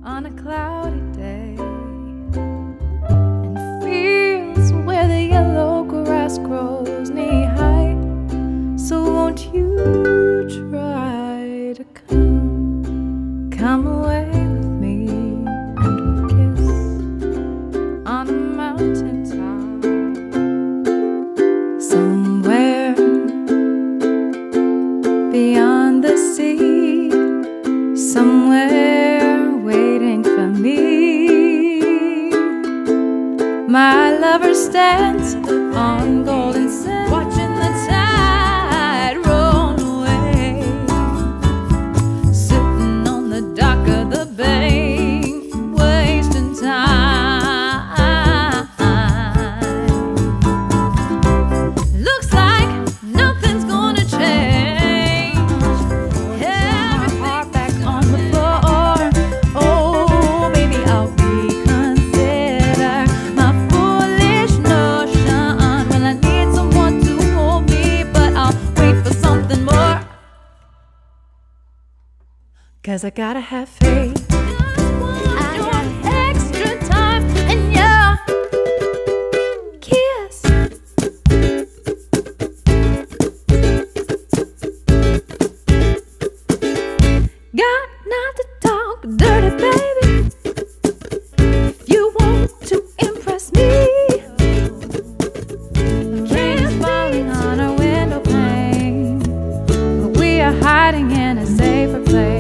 on a cloudy day, and fields where the yellow grass grows knee-high. So won't you try to come away with me, and we'll kiss on a mountain top, somewhere beyond the sea, somewhere waiting for me. My lover stands on golden sand, watching the tide roll away, sitting on the dock of the bay, wasting time. Looks like nothing's gonna change. Every heart back on the floor. Oh, maybe I'll reconsider my foolish notion when I need someone to hold me, but I'll wait for something more, 'cause I gotta have faith. I got extra time and your kiss. Got not to talk dirty, baby. You want to impress me. Rain's falling on our window pane, but we are hiding in a safer place.